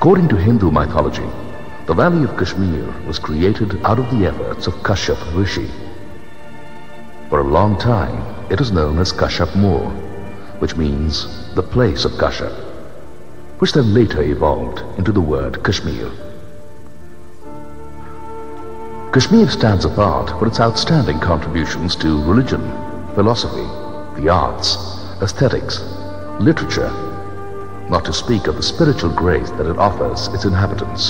According to Hindu mythology, the valley of Kashmir was created out of the efforts of Kashyap Rishi. For a long time, it was known as Kashyap Moor, which means the place of Kashyap, which then later evolved into the word Kashmir. Kashmir stands apart for its outstanding contributions to religion, philosophy, the arts, aesthetics, literature, not to speak of the spiritual grace that it offers its inhabitants.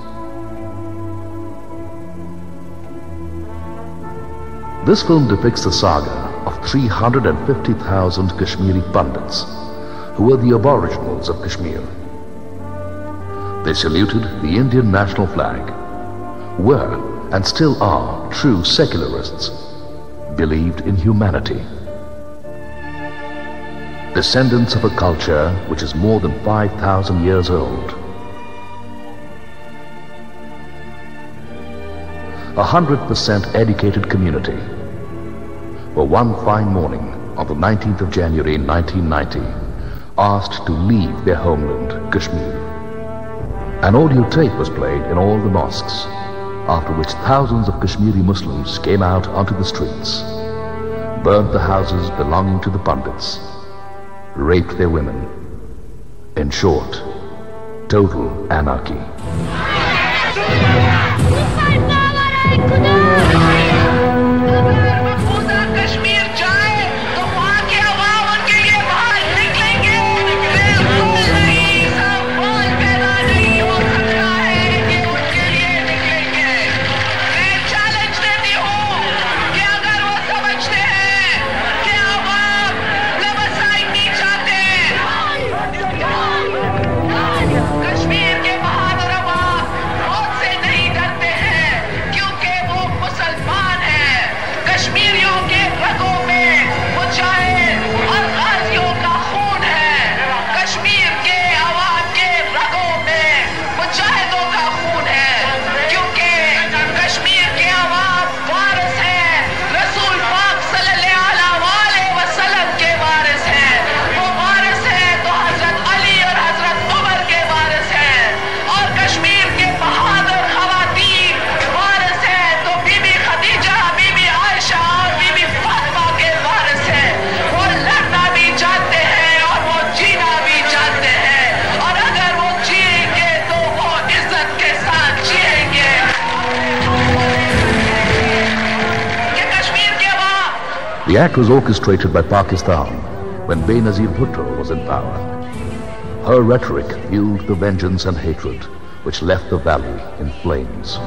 This film depicts the saga of 350,000 Kashmiri Pandits, who were the aboriginals of Kashmir. They saluted the Indian national flag, were and still are true secularists, believed in humanity. Descendants of a culture which is more than 5,000 years old. 100% educated community were one fine morning on the 19th of January 1990 asked to leave their homeland, Kashmir. An audio tape was played in all the mosques, after which thousands of Kashmiri Muslims came out onto the streets, burned the houses belonging to the Pandits, raped their women. In short, total anarchy. The act was orchestrated by Pakistan when Benazir Bhutto was in power. Her rhetoric fueled the vengeance and hatred which left the valley in flames.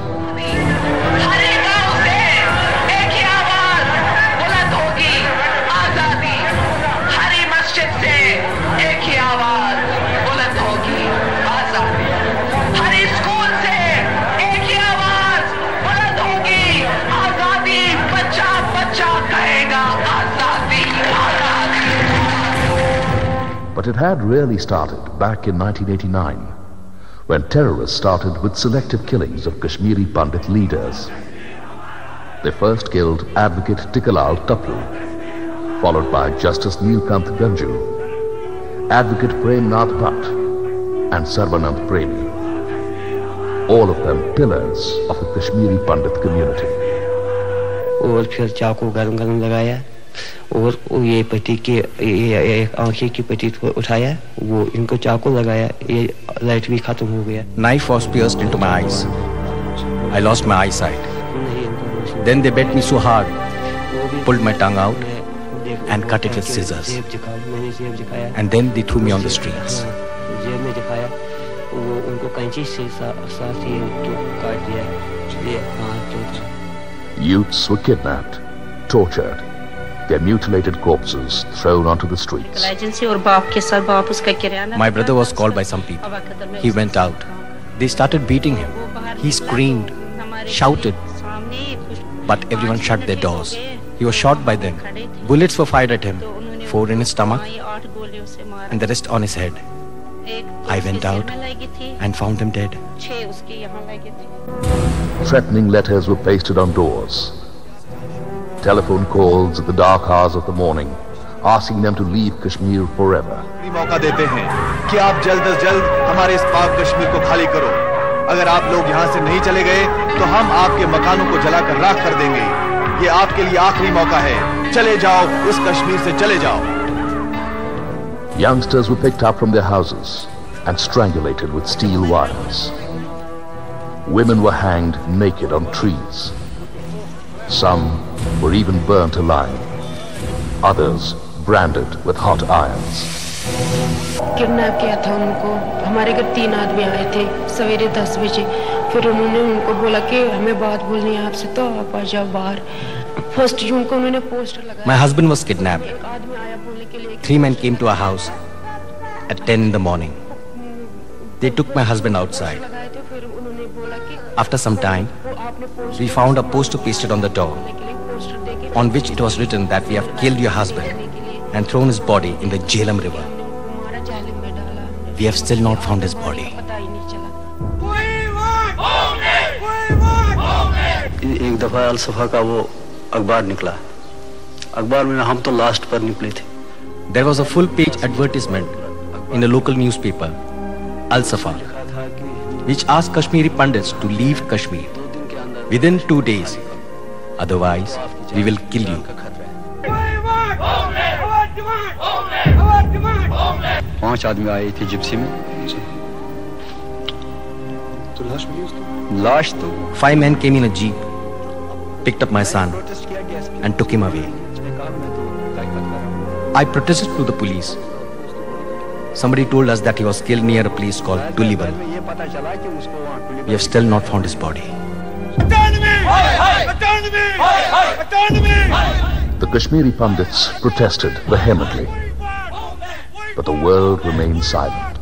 But it had really started back in 1989, when terrorists started with selective killings of Kashmiri Pandit leaders. They first killed Advocate Tikalal Taplu, followed by Justice Neelkant Ganju, Advocate Premnath Bhatt, and Sarvanand Premi, all of them pillars of the Kashmiri Pandit community. और फिर चाकू गरम लगाया और ये पति के आंखें की पट्टी को उठाया, वो इनको चाकू लगाया, ये लाइट भी खत्म हो गया. Knife was pierced into my eyes. I lost my eyesight. Then they beat me so hard, pulled my tongue out and cut it with scissors. And then they threw me on the streets. Youths were kidnapped, tortured, their mutilated corpses thrown onto the streets. My brother was called by some people. He went out. They started beating him. He screamed, shouted, but everyone shut their doors. He was shot by them. Bullets were fired at him, 4 in his stomach and the rest on his head. I went out and found him dead. Threatening letters were pasted on doors. Telephone calls at the dark hours of the morning, asking them to leave Kashmir forever. मौका देते हैं कि आप जल्द से जल्द हमारे इस पाक कश्मीर को खाली करो। अगर आप लोग यहाँ से नहीं चले गए तो हम आपके मकानों को जलाकर राख कर देंगे। ये आपके लिए आखिरी मौका है। चले जाओ, इस कश्मीर से चले जाओ। Youngsters were picked up from their houses and strangulated with steel wires. Women were hanged naked on trees. Some were even burnt alive. Others branded with hot irons. Kidnap किया था उनको। हमारे घर 3 आदमी आए थे सवेरे 10 बजे। फिर उन्होंने उनको बोला कि हमें बात बोलनी है आपसे, तो आप आ जाओ बाहर। 1 जून को उन्होंने पोस्टर लगाया। My husband was kidnapped. 3 men came to our house at 10 in the morning. They took my husband outside. After some time, we found a poster pasted on the door, on which it was written that we have killed your husband and thrown his body in the Jhelum River. We have still not found his body. एक दफा अल-सफा का वो अखबार निकला। अखबार में हम तो लास्ट पर निकले थे। There was a full-page advertisement in a local newspaper, Al-Safa, which asked Kashmiri Pandits to leave Kashmir within 2 days. Otherwise, we will kill you. 5 आदमी आए थे जिप्सी में। तो लाश तो 5 men came in a jeep, picked up my son, and took him away. I protested to the police. Somebody told us that he was killed near a place called Tuliban. We have still not found his body. The Kashmiri Pandits protested vehemently, but the world remained silent.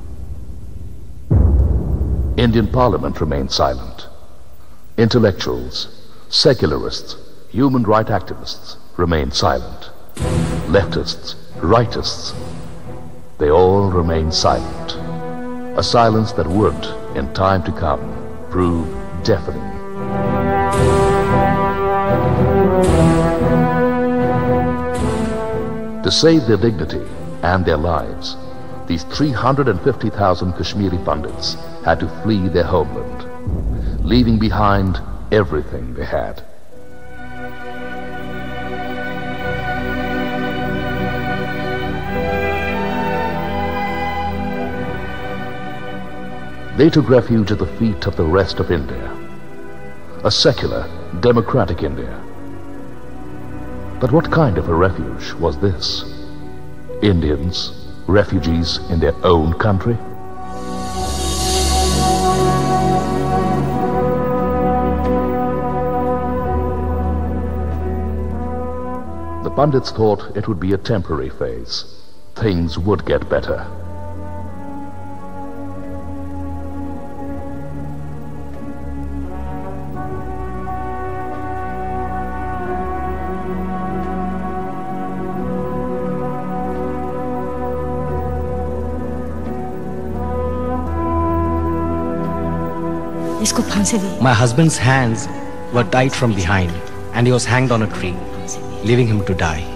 Indian Parliament remained silent. Intellectuals, secularists, human rights activists remained silent. Leftists, rightists, they all remained silent. A silence that would, in time to come, prove deafening. To save their dignity and their lives, these 350,000 Kashmiri Pandits had to flee their homeland, leaving behind everything they had. They took refuge at the feet of the rest of India, a secular, democratic India. But what kind of a refuge was this? Indians, refugees in their own country? The Pandits thought it would be a temporary phase. Things would get better. My husband's hands were tied from behind and he was hanged on a tree, leaving him to die.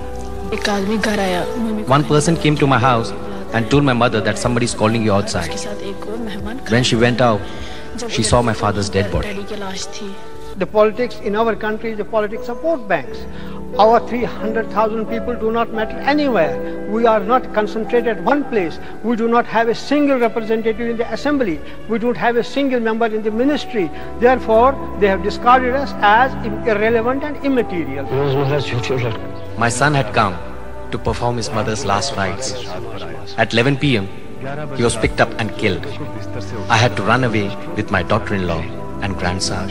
One person came to my house and told my mother that somebody is calling you outside. When she went out, she saw my father's dead body. The politics in our country is the politics of vote banks. Our 300,000 people do not matter anywhere. We are not concentrated at one place. We do not have a single representative in the assembly. We don't have a single member in the ministry. Therefore, they have discarded us as irrelevant and immaterial. My son had come to perform his mother's last rites. At 11 p.m., he was picked up and killed. I had to run away with my daughter-in-law and grandson.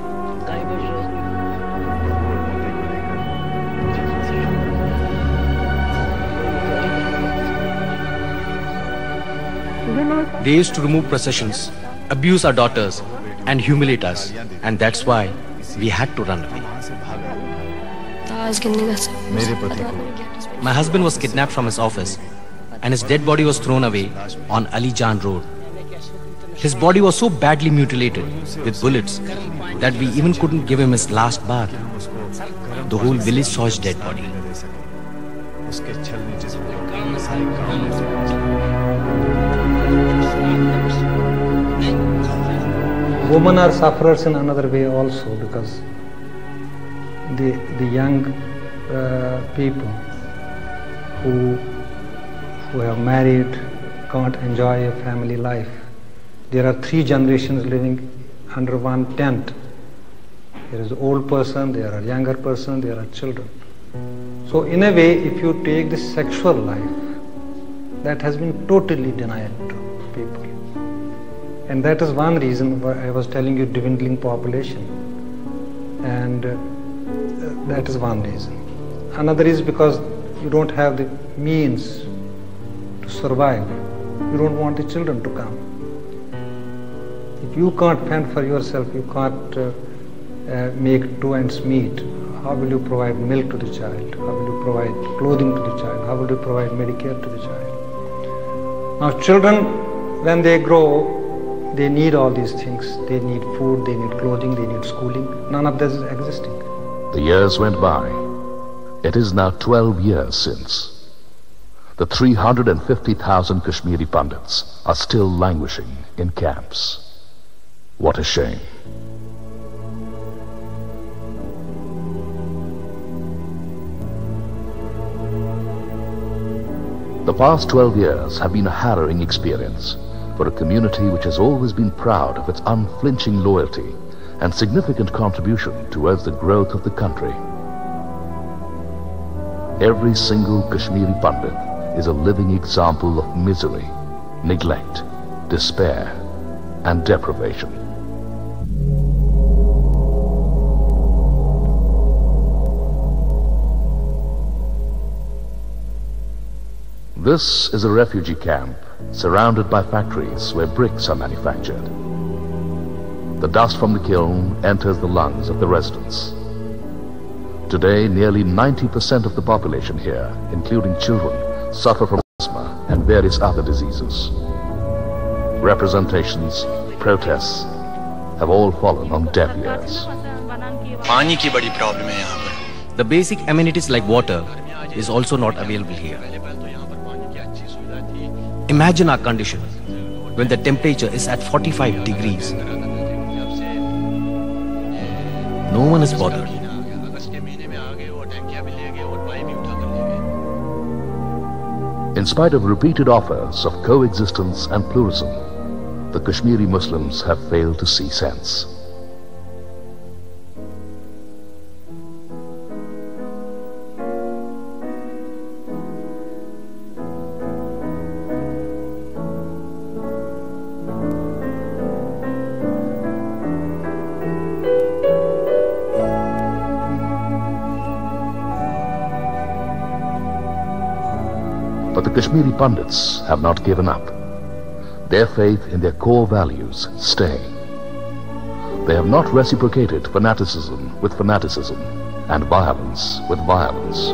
They used to remove processions, abuse our daughters, and humiliate us, and that's why we had to run away. My husband was kidnapped from his office, and his dead body was thrown away on Ali Jan Road. His body was so badly mutilated with bullets that we even couldn't give him his last bath. The whole village saw his dead body. Women are sufferers in another way also, because the young people who have married can't enjoy a family life. There are 3 generations living under one tent. There is an old person, there are younger person, there are children. So in a way, if you take the sexual life, that has been totally denied to people. And that is one reason why I was telling you dwindling population. And that is one reason. Another is because you don't have the means to survive. You don't want the children to come. If you can't fend for yourself, you can't make 2 ends meet. How will you provide milk to the child? How will you provide clothing to the child? How will you provide Medicare to the child? Now children, when they grow, they need all these things. They need food, they need clothing, they need schooling. None of this is existing. The years went by. It is now 12 years since. The 350,000 Kashmiri Pandits are still languishing in camps. What a shame. The past 12 years have been a harrowing experience for a community which has always been proud of its unflinching loyalty and significant contribution towards the growth of the country. Every single Kashmiri Pandit is a living example of misery, neglect, despair, and deprivation. This is a refugee camp surrounded by factories where bricks are manufactured. The dust from the kiln enters the lungs of the residents. Today, nearly 90% of the population here, including children, suffer from asthma and various other diseases. Representations, protests have all fallen on deaf ears. The basic amenities like water is also not available here. Imagine our condition when the temperature is at 45 degrees. No one is bothered. In spite of repeated offers of coexistence and pluralism, the Kashmiri Muslims have failed to see sense. But the Kashmiri Pandits have not given up. Their faith in their core values stay. They have not reciprocated fanaticism with fanaticism and violence with violence.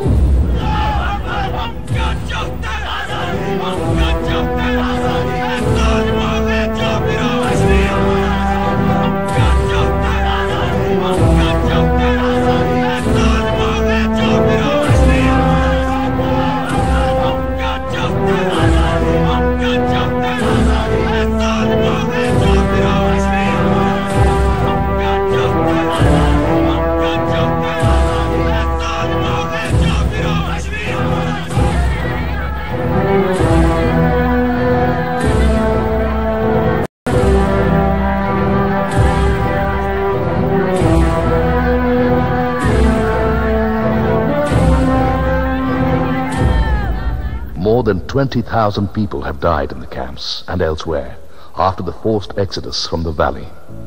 More than 20,000 people have died in the camps and elsewhere after the forced exodus from the valley.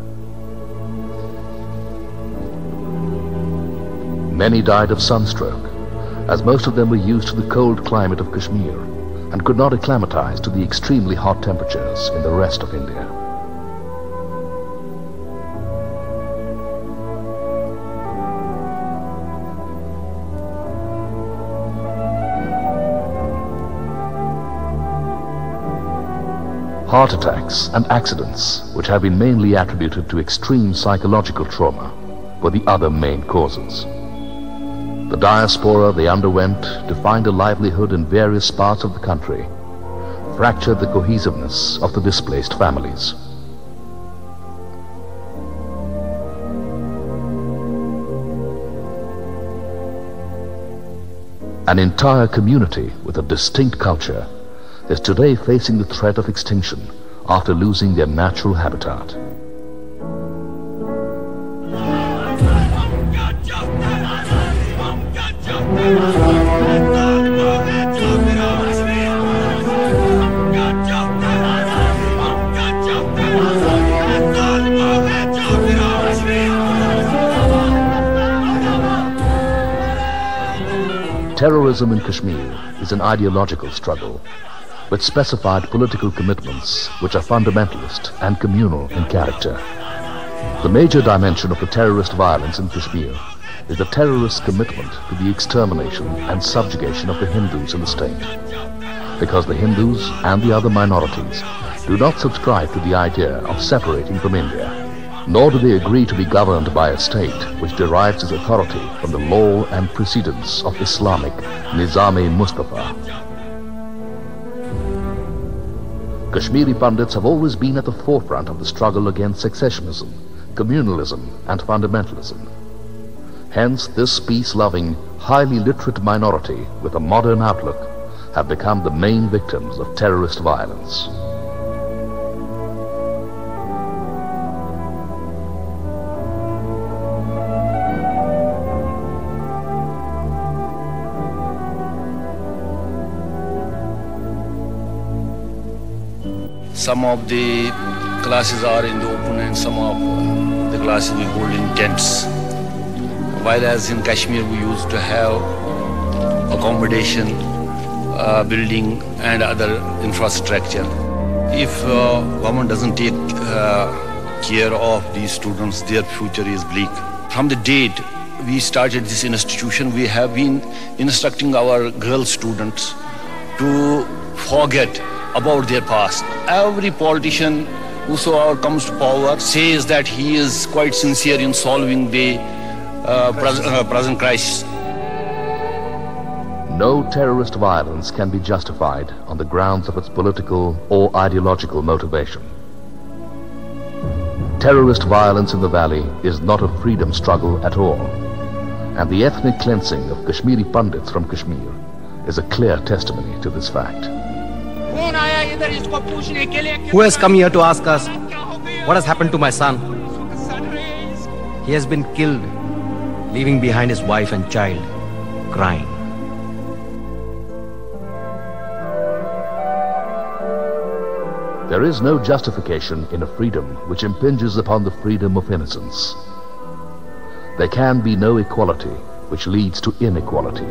Many died of sunstroke, as most of them were used to the cold climate of Kashmir and could not acclimatize to the extremely hot temperatures in the rest of India. Heart attacks and accidents, which have been mainly attributed to extreme psychological trauma, were the other main causes. The diaspora they underwent to find a livelihood in various parts of the country fractured the cohesiveness of the displaced families. An entire community with a distinct culture is today facing the threat of extinction after losing their natural habitat. Terrorism in Kashmir is an ideological struggle with specified political commitments which are fundamentalist and communal in character. The major dimension of the terrorist violence in Kashmir is the terrorist commitment to the extermination and subjugation of the Hindus in the state, because the Hindus and the other minorities do not subscribe to the idea of separating from India, nor do they agree to be governed by a state which derives its authority from the law and precedents of Islamic Nizam-e-Mustafa. Kashmiri Pandits have always been at the forefront of the struggle against secessionism, communalism and fundamentalism. Hence, this peace-loving, highly literate minority with a modern outlook have become the main victims of terrorist violence. Some of the classes are in the open and some of the classes we hold in tents. While as in Kashmir we used to have accommodation, building and other infrastructure. If government doesn't take care of these students, their future is bleak. From the date we started this institution, we have been instructing our girl students to forget about their past. Every politician whosoever comes to power says that he is quite sincere in solving the present crisis. No terrorist violence can be justified on the grounds of its political or ideological motivation. Terrorist violence in the valley is not a freedom struggle at all, and the ethnic cleansing of Kashmiri Pandits from Kashmir is a clear testimony to this fact. Who has come here to ask us what has happened to my son? He has been killed, leaving behind his wife and child, crying. There is no justification in a freedom which impinges upon the freedom of innocence. There can be no equality which leads to inequality.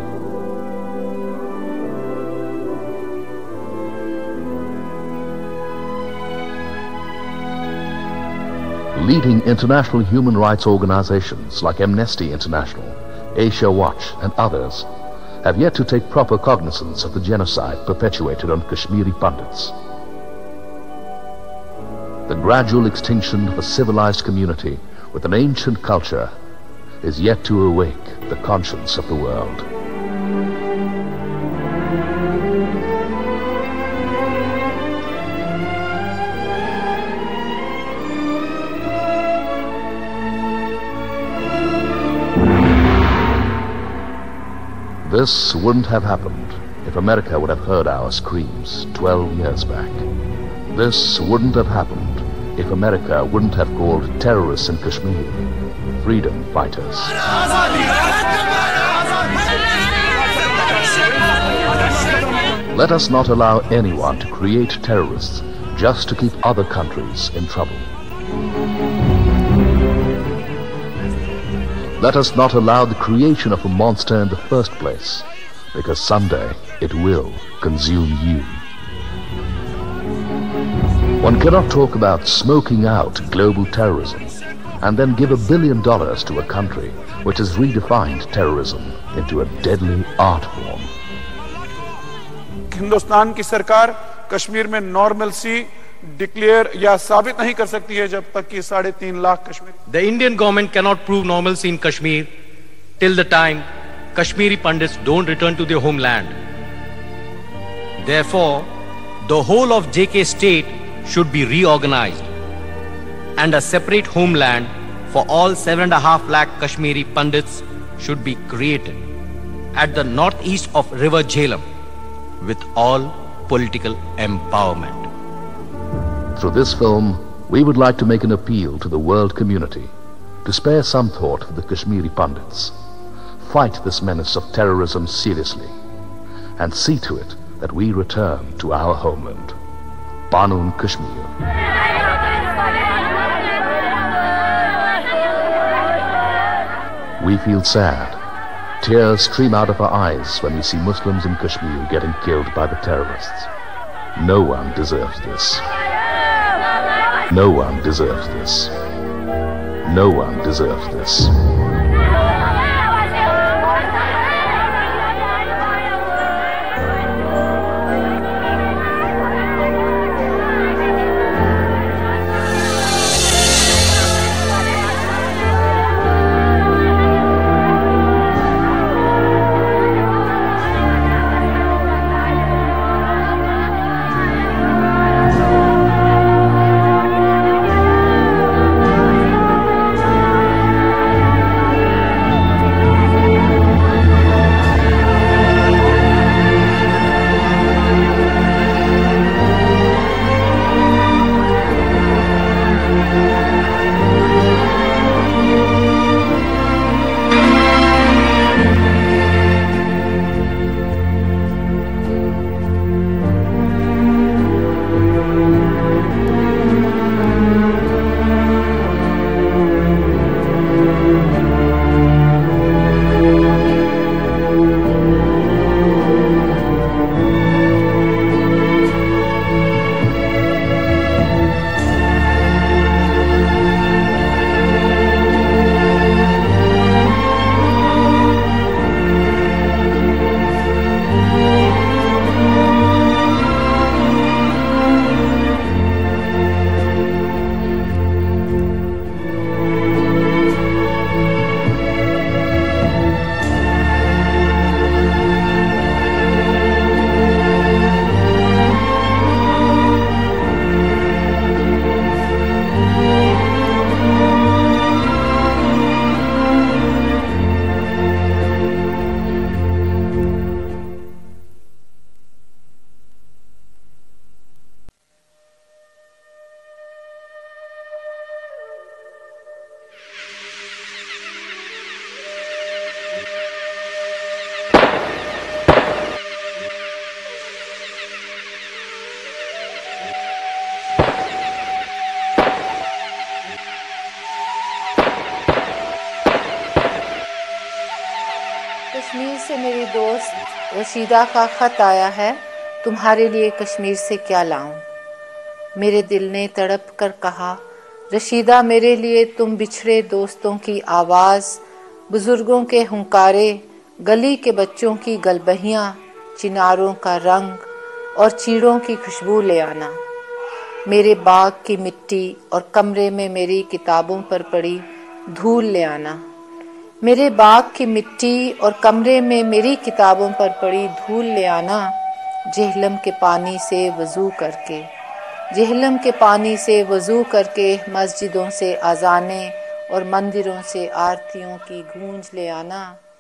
Leading international human rights organizations like Amnesty International, Asia Watch and others have yet to take proper cognizance of the genocide perpetuated on Kashmiri Pandits. The gradual extinction of a civilized community with an ancient culture is yet to awake the conscience of the world. This wouldn't have happened if America would have heard our screams 12 years back. This wouldn't have happened if America wouldn't have called terrorists in Kashmir freedom fighters. Let us not allow anyone to create terrorists just to keep other countries in trouble. Let us not allow the creation of a monster in the first place, because someday it will consume you. One cannot talk about smoking out global terrorism and then give $1 billion to a country which has redefined terrorism into a deadly art form. Hindustan की सरकार कश्मीर में normalcy declare या साबित नहीं कर सकती है जब तक कि 3.5 lakh Kashmiri. The Indian government cannot prove normalcy in Kashmir till the time Kashmiri Pandits don't return to their homeland. Therefore, the whole of JK state should be reorganized and a separate homeland for all 7.5 lakh Kashmiri Pandits should be created at the northeast of River Jhelum with all political empowerment. Through this film, we would like to make an appeal to the world community to spare some thought for the Kashmiri Pandits, fight this menace of terrorism seriously, and see to it that we return to our homeland, Banun Kashmir. We feel sad. Tears stream out of our eyes when we see Muslims in Kashmir getting killed by the terrorists. No one deserves this. No one deserves this. No one deserves this. Kashmir से मेरी दोस्त रशीदा का ख़त आया है, तुम्हारे लिए कश्मीर से क्या लाऊं। मेरे दिल ने तड़प कर कहा, रशीदा मेरे लिए तुम बिछड़े दोस्तों की आवाज़, बुजुर्गों के हुंकारे, गली के बच्चों की गलबहियाँ, चिनारों का रंग और चीड़ों की खुशबू ले आना। मेरे बाग की मिट्टी और कमरे में मेरी किताबों पर पड़ी धूल ले आना। मेरे बाग की मिट्टी और कमरे में मेरी किताबों पर पड़ी धूल ले आना। जेहलम के पानी से वज़ू करके, जेहलम के पानी से वज़ू करके मस्जिदों से अज़ाने और मंदिरों से आरतियों की गूंज ले आना।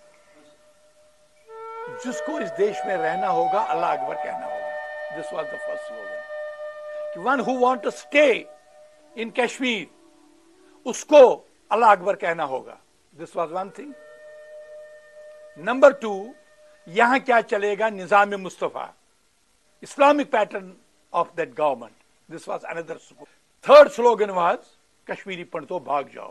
जिसको इस देश में रहना होगा अल्लाह अकबर कहना होगा। This was the first slogan. One who want to stay in Kashmir, उसको अल्लाह अकबर कहना होगा। This was one thing. Number 2, यहां क्या चलेगा, निजाम मुस्तफा, Islamic pattern of that government. This was another slogan. Third slogan was Kashmiri पंडितों भाग जाओ।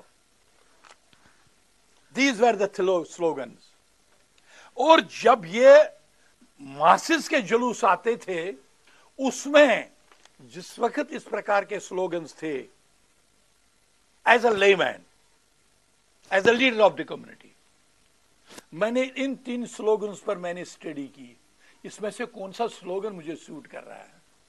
These were the slogans. और जब ये मासिस के जुलूस आते थे, उसमें जिस वक्त इस प्रकार के स्लोगन्स थे, as a layman, as a leader of the community, मैंने इन 3 स्लोगन्स पर मैंने स्टडी की। इसमें से कौन सा स्लोगन मुझे सूट कर रहा है?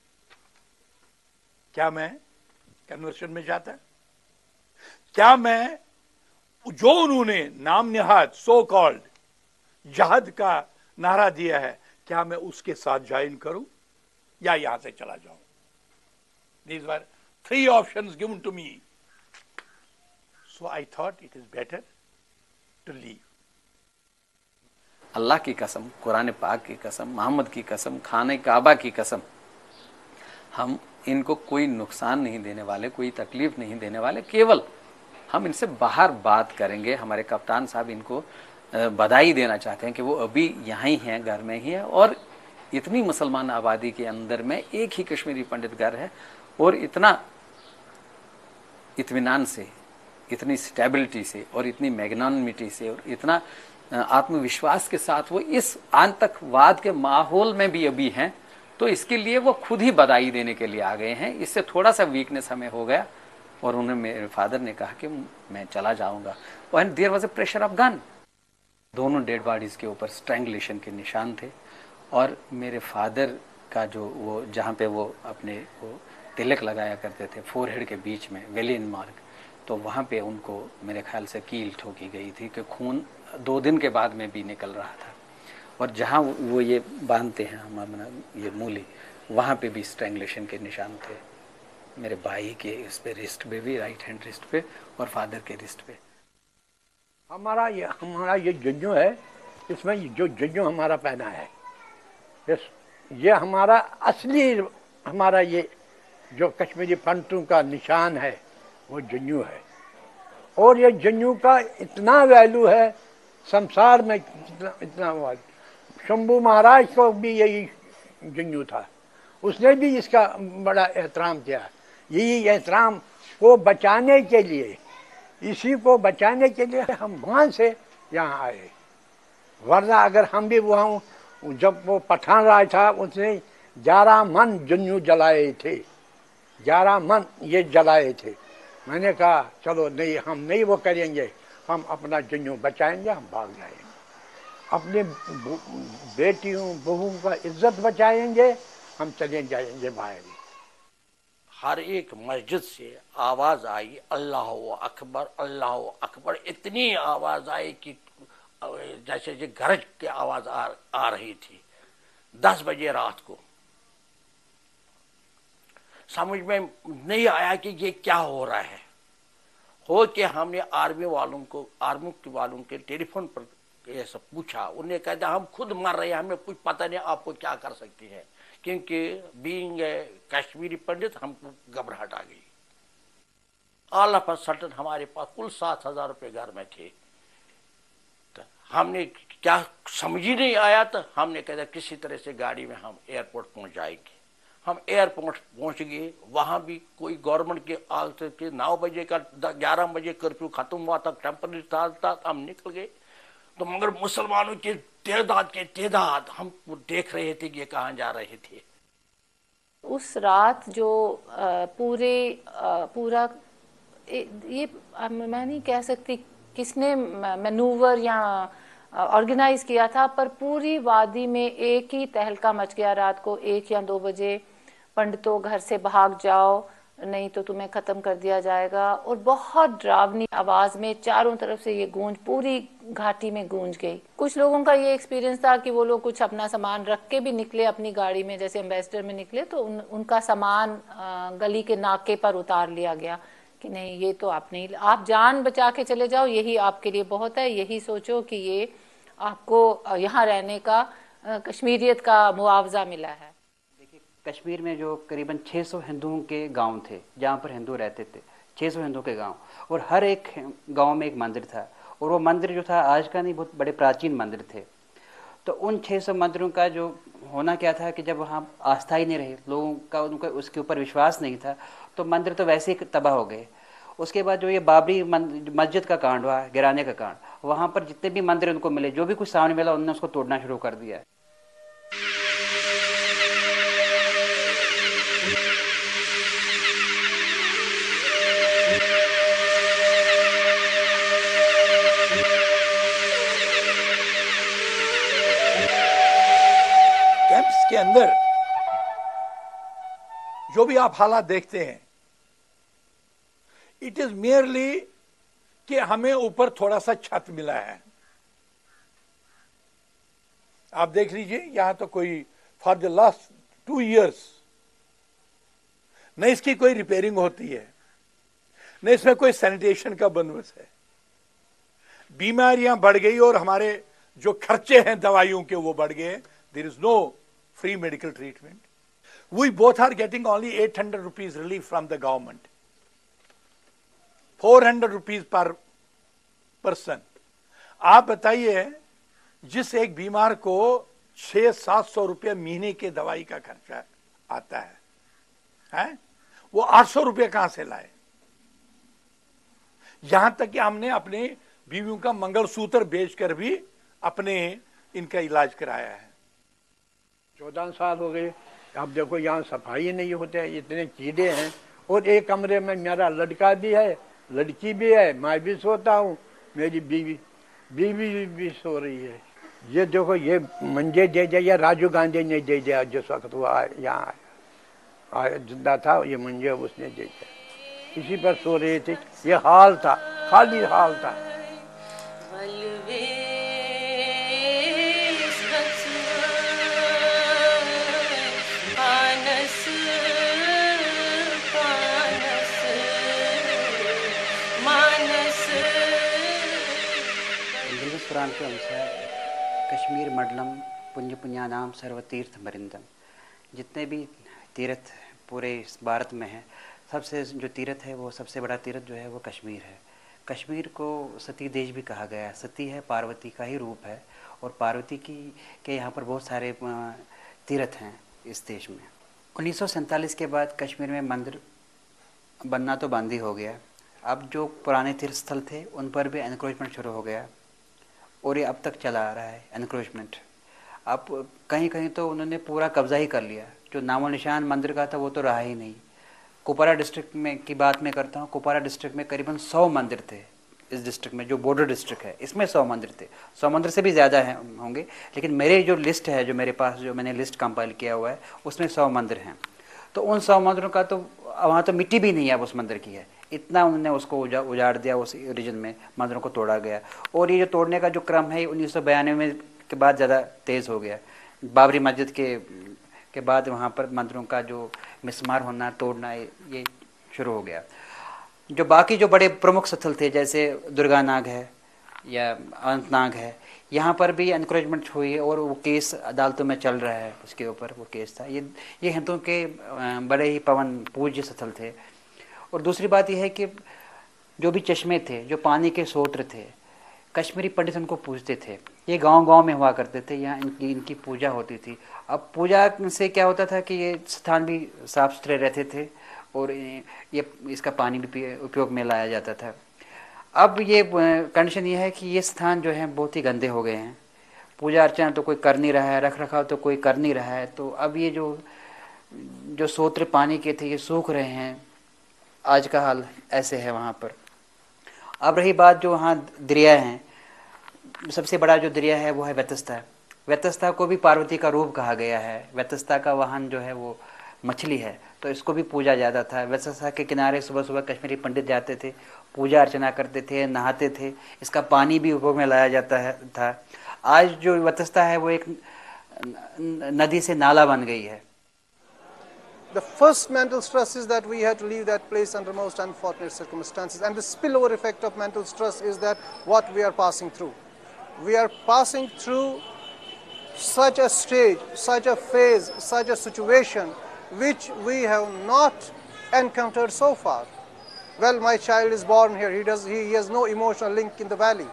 क्या मैं कन्वर्शन में जाता? क्या मैं जो उन्होंने नाम निहाद सो कॉल्ड जहद का नारा दिया है, क्या मैं उसके साथ ज्वाइन करूं या यहां से चला जाऊं? These were 3 options given to me. So I thought it is better to leave. अल्लाह की कसम, कुरान पाक की कसम, मोहम्मद की कसम, खाने काबा की कसम, हम इनको कोई नुकसान नहीं देने वाले, कोई तकलीफ नहीं देने वाले। केवल हम इनसे बाहर बात करेंगे। हमारे कप्तान साहब इनको बधाई देना चाहते हैं कि वो अभी यहाँ ही हैं, घर में ही है, और इतनी मुसलमान आबादी के अंदर में एक ही कश्मीरी पंडित घर है, और इतना इत्मीनान से, इतनी स्टेबिलिटी से, और इतनी मैग्नानिमिटी से, और इतना आत्मविश्वास के साथ वो इस आतंकवाद के माहौल में भी अभी हैं। तो इसके लिए वो खुद ही बधाई देने के लिए आ गए हैं। इससे थोड़ा सा वीकनेस हमें हो गया, और उन्हें, मेरे फादर ने कहा कि मैं चला जाऊंगा। And there was a pressure of gun. दोनों डेड बॉडीज के ऊपर स्ट्रैंगुलेशन के निशान थे, और मेरे फादर का जो वो जहाँ पे वो अपने वो तिलक लगाया करते थे फोरहेड के बीच में, वेलियन मार्क, तो वहाँ पे उनको मेरे ख्याल से कील ठोकी गई थी कि खून 2 दिन के बाद में भी निकल रहा था। और जहाँ वो ये बांधते हैं हमारा ये मूली, वहाँ पे भी स्ट्रैंगुलेशन के निशान थे। मेरे भाई के इस पे रिस्ट पे भी, राइट हैंड रिस्ट पे, और फादर के रिस्ट पे। हमारा ये जंजू है, इसमें जो जंजू हमारा पहना है, ये हमारा असली, हमारा ये जो कश्मीरी पंडितों का निशान है वो जंजू है। और ये जंजू का इतना वैल्यू है संसार में, इतना शंभू महाराज को भी यही जंजू था, उसने भी इसका बड़ा एहतराम किया। यही एहतराम को बचाने के लिए, इसी को बचाने के लिए हम वहाँ से यहाँ आए। वरना अगर हम भी वहाँ, जब वो पठान राज था, उसने 11 मन जंजू जलाए थे, 11 मन ये जलाए थे। मैंने कहा चलो नहीं, हम नहीं वो करेंगे, हम अपना जंजू बचाएंगे, हम भाग जाएंगे, अपने बेटियों बहुओं का इज्जत बचाएंगे, हम चले जाएंगे बाहर। हर एक मस्जिद से आवाज आई अल्लाह अकबर, अल्लाह अकबर। इतनी आवाज आई कि जैसे ये गरज की आवाज आ रही थी। 10 बजे रात को समझ में नहीं आया कि ये क्या हो रहा है। हो के हमने आर्मी वालों के टेलीफोन पर ये सब पूछा। उन्हें कहता हम खुद मर रहे हैं, हमें कुछ पता नहीं आपको क्या कर सकती है, क्योंकि बीइंग कश्मीरी पंडित हमको घबराहट आ गई। ऑल ऑफ अ सडन हमारे पास कुल 7,000 रुपये घर में थे। तो हमने क्या समझ ही नहीं आया, तो हमने कहता किसी तरह से गाड़ी में हम एयरपोर्ट पहुंच जाएंगे। हम एयरपोर्ट पहुंच गए। वहां भी कोई गवर्नमेंट के आग के 9 बजे का 11 बजे कर्फ्यू खत्म हुआ था, टेम्पररी था, हम निकल गए। तो मगर मुसलमानों की तादाद हम देख रहे थे कि ये कहाँ जा रहे थे। उस रात जो पूरा ये मैं नहीं कह सकती किसने मैनूवर या ऑर्गेनाइज किया था, पर पूरी वादी में एक ही तहलका मच गया। रात को 1 या 2 बजे पंडितों घर से भाग जाओ, नहीं तो तुम्हें खत्म कर दिया जाएगा। और बहुत डरावनी आवाज में चारों तरफ से ये गूंज पूरी घाटी में गूंज गई। कुछ लोगों का ये एक्सपीरियंस था कि वो लोग कुछ अपना सामान रख के भी निकले अपनी गाड़ी में, जैसे एम्बेसडर में निकले तो उनका सामान गली के नाके पर उतार लिया गया कि नहीं ये तो आप जान बचा के चले जाओ, यही आपके लिए बहुत है, यही सोचो कि ये आपको यहाँ रहने का कश्मीरियत का मुआवजा मिला है। कश्मीर में जो करीबन 600 हिंदुओं के गांव थे जहाँ पर हिंदू रहते थे, 600 हिंदुओं के गांव, और हर एक गांव में एक मंदिर था। और वो मंदिर जो था आज का नहीं, बहुत बड़े प्राचीन मंदिर थे। तो उन 600 मंदिरों का जो होना क्या था कि जब वहाँ आस्था ही नहीं रही, लोगों का उनका उसके ऊपर विश्वास नहीं था, तो मंदिर तो वैसे ही तबाह हो गए। उसके बाद जो ये बाबरी मस्जिद का कांड हुआ, गिराने का कांड, वहाँ पर जितने भी मंदिर उनको मिले, जो भी कुछ सामने मिला, उन्होंने उसको तोड़ना शुरू कर दिया। कैंप्स के अंदर जो भी आप हालात देखते हैं, इट इज मियरली कि हमें ऊपर थोड़ा सा छत मिला है, आप देख लीजिए, यहां तो कोई फॉर द लास्ट 2 years न इसकी कोई रिपेयरिंग होती है, न इसमें कोई सैनिटेशन का बंदोबस्त है। बीमारियां बढ़ गई और हमारे जो खर्चे हैं दवाइयों के वो बढ़ गए। There is no free medical treatment. We both are getting only 800 rupees relief from the government, 400 rupees पर पर्सन। आप बताइए, जिस एक बीमार को 600-700 रुपये महीने के दवाई का खर्चा आता है, वो 800 रुपये कहां से लाए? यहां तक कि हमने अपने बीवियों का मंगलसूत्र बेचकर भी अपने इनका इलाज कराया है। 14 साल हो गए। अब देखो यहाँ सफाई नहीं होते, इतने कीड़े हैं। और एक कमरे में मेरा लड़का भी है, लड़की भी है, मैं भी सोता हूँ, मेरी बीवी भी सो रही है। ये देखो, ये मंजे दे दिया, राजीव गांधी ने दे दिया जिस वक्त वो यहाँ आया जिंदा था, ये मंजे उसने दे दिया, इसी पर सो रहे थे। ये हाल था, खाली हाल था। पुराण के अनुसार कश्मीर मंडलम पुण्य पुण्यानाम सर्वतीर्थ मरिंदम, जितने भी तीर्थ पूरे इस भारत में हैं, सबसे जो तीर्थ है वो सबसे बड़ा तीर्थ जो है वो कश्मीर है। कश्मीर को सती देश भी कहा गया है। सती है पार्वती का ही रूप है, और पार्वती के यहाँ पर बहुत सारे तीर्थ हैं इस देश में। 1947 के बाद कश्मीर में मंदिर बनना तो बंद ही हो गया। अब जो पुराने तीर्थ स्थल थे उन पर भी एनक्रोचमेंट शुरू हो गया, और ये अब तक चला आ रहा है एनक्रोचमेंट। अब कहीं कहीं तो उन्होंने पूरा कब्जा ही कर लिया। जो नामो निशान मंदिर का था वो तो रहा ही नहीं। कुपवारा डिस्ट्रिक्ट में की बात मैं करता हूँ। कुपवारा डिस्ट्रिक्ट में करीबन 100 मंदिर थे। इस डिस्ट्रिक्ट में जो बॉर्डर डिस्ट्रिक्ट है इसमें 100 मंदिर थे। 100 मंदिर से भी ज़्यादा होंगे, लेकिन मेरे जो लिस्ट है, जो मेरे पास जो मैंने लिस्ट कंपाइल किया हुआ है, उसमें 100 मंदिर हैं। तो उन 100 मंदिरों का तो वहाँ तो मिट्टी भी नहीं है उस मंदिर की है, इतना उन्होंने उसको उजाड़ दिया। उस रीजन में मंदिरों को तोड़ा गया, और ये जो तोड़ने का जो क्रम है 1992 के बाद ज़्यादा तेज़ हो गया। बाबरी मस्जिद के बाद वहाँ पर मंदिरों का जो मिसमार होना, तोड़ना, ये शुरू हो गया। जो बाकी जो बड़े प्रमुख स्थल थे, जैसे दुर्गानाग है या अनंतनाग है, यहाँ पर भी एनकरेजमेंट हुई है, और वो केस अदालतों में चल रहा है। उसके ऊपर वो केस था। ये हिंदुओं के बड़े ही पवन पूज्य स्थल थे। और दूसरी बात यह है कि जो भी चश्मे थे, जो पानी के स्रोत थे, कश्मीरी पंडित उनको पूजते थे। ये गांव-गांव में हुआ करते थे, यहाँ इनकी पूजा होती थी। अब पूजा से क्या होता था कि ये स्थान भी साफ सुथरे रहते थे, और ये इसका पानी भी उपयोग में लाया जाता था। अब ये कंडीशन ये है कि ये स्थान जो है बहुत ही गंदे हो गए हैं। पूजा अर्चना तो कोई कर नहीं रहा है, रख रखाव तो कोई कर नहीं रहा है। तो अब ये जो स्रोत पानी के थे ये सूख रहे हैं। आज का हाल ऐसे है वहाँ पर। अब रही बात जो वहाँ दरिया हैं, सबसे बड़ा जो दरिया है वो है वेतस्ता। वेतस्ता को भी पार्वती का रूप कहा गया है। वेतस्ता का वाहन जो है वो मछली है, तो इसको भी पूजा जाता था। वेतस्ता के किनारे सुबह सुबह कश्मीरी पंडित जाते थे, पूजा अर्चना करते थे, नहाते थे। इसका पानी भी उपयोग में लाया जाता था। आज जो वेतस्ता है वो एक नदी से नाला बन गई है। The first mental stress is that we had to leave that place under most unfortunate circumstances, and the spillover effect of mental stress is that what we are passing through. We are passing through such a stage, such a phase, such a situation which we have not encountered so far. Well, my child is born here. He has no emotional link in the valley.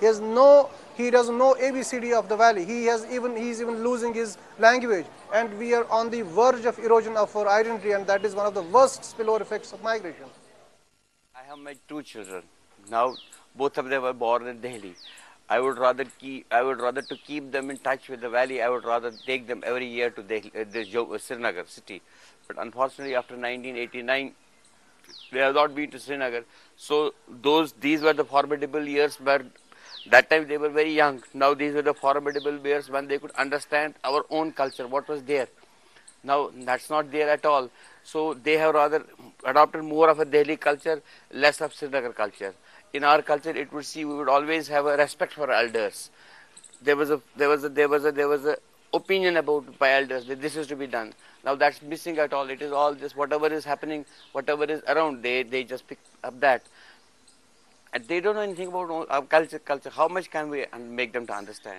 He doesn't know ABCD of the valley. He is even losing his language, and we are on the verge of erosion of our identity, and that is one of the worst spillover effects of migration. I have my 2 children. Now both of them were born in Delhi. I would rather to keep them in touch with the valley. I would rather take them every year to Srinagar city. But unfortunately, after 1989, they have not been to Srinagar. So these were the formidable years where that time they were very young. Now these were the formidable years when they could understand our own culture, what was there. Now that's not there at all. So they have rather adopted more of a Delhi culture, less of Srinagar culture. In our culture, we would always have a respect for elders. there was a opinion about by elders that this is to be done. Now that's missing at all. It is all just whatever is happening, whatever is around, they just pick up that. And they don't know anything about our culture. How much can we make them to understand?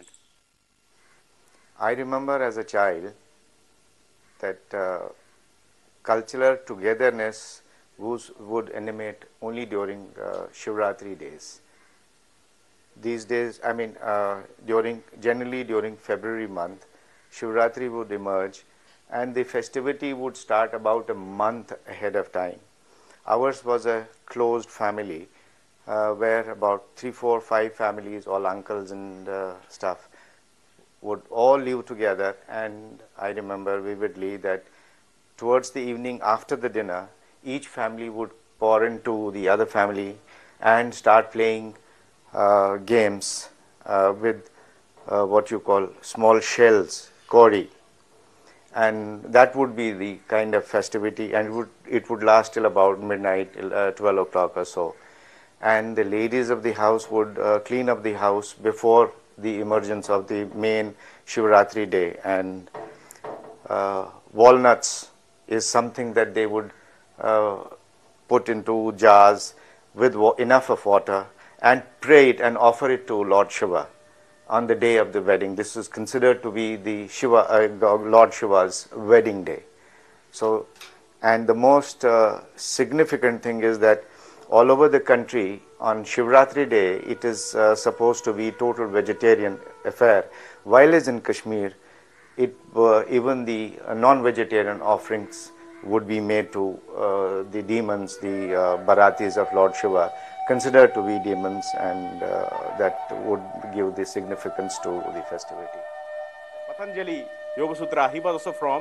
I remember as a child that cultural togetherness would animate only during Shivratri days. These days, I mean, generally during February month, Shivratri would emerge, and the festivity would start about a month ahead of time. Ours was a closed family, where about 3, 4, 5 families, all uncles and stuff, would all live together. And I remember vividly that towards the evening after the dinner, each family would pour into the other family and start playing games with what you call small shells, kori, and that would be the kind of festivity, and it would last till about midnight, 12 o'clock or so. And the ladies of the house would clean up the house before the emergence of the main Shivratri day, and walnuts is something that they would put into jars with enough of water and pray it and offer it to Lord Shiva on the day of the wedding. This is considered to be the Lord Shiva's wedding day. So, and the most significant thing is that all over the country on Shivratri day, it is supposed to be total vegetarian affair, while as in Kashmir, even the non-vegetarian offerings would be made to the demons, the Baratis of Lord Shiva, considered to be demons, and that would give the significance to the festivity. Patanjali Yoga Sutra, he was also from,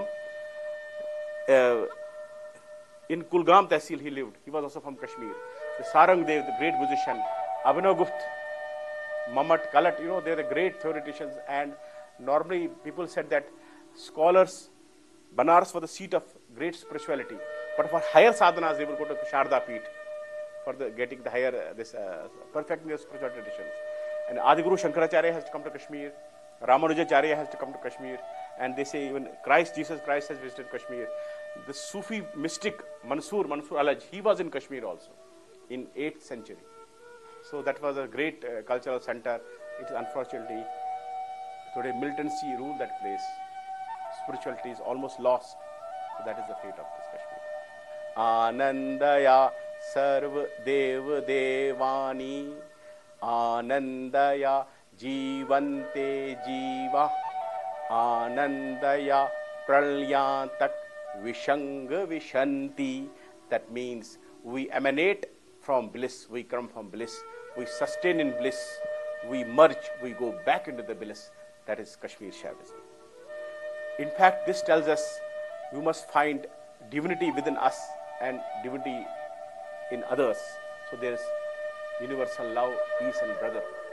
in Kulgam Tehsil he lived, he was also from Kashmir. The Sarang Dev, the great musician, Abhinav Gupta, Mamat Kalat, you know, they are the great theoreticians, and normally people said that scholars, Banaras was the seat of great spirituality, but for higher sadhanas they will go to Sharda Peeth for getting the higher, perfecting their spiritual traditions. And Adiguru Shankaracharya has to come to Kashmir, Ramanujacharya has to come to Kashmir, and they say even Jesus Christ has visited Kashmir. The Sufi mystic Mansur Alaj, he was in Kashmir also in 8th century. So that was a great cultural center. It is unfortunately today militancy ruled that place. Spirituality is almost lost. So that is the fate of this Kashmir. Anandaya Sarv Dev Devani Anandaya Jivante Jiva Anandaya Pralyantak Vishanga Vishanti. That means we emanate from bliss, we come from bliss, we sustain in bliss, we merge, we go back into the bliss. That is Kashmir Shaivism. In fact, this tells us we must find divinity within us and divinity in others. So there is universal love, peace and brotherhood.